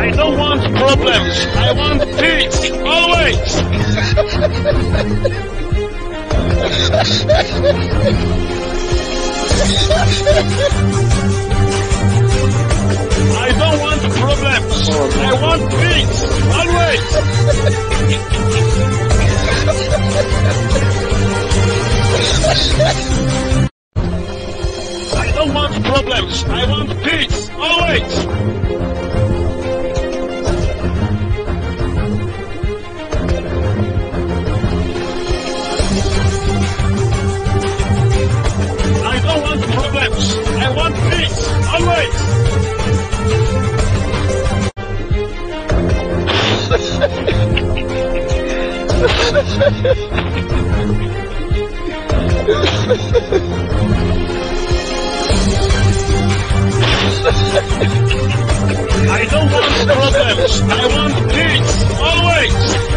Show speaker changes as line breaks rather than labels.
I don't want problems. I want peace, always. I don't want problems. I want peace, always. I don't want problems. I want peace, always. I don't want problems. I want peace, always. I don't want problems. I want peace, always.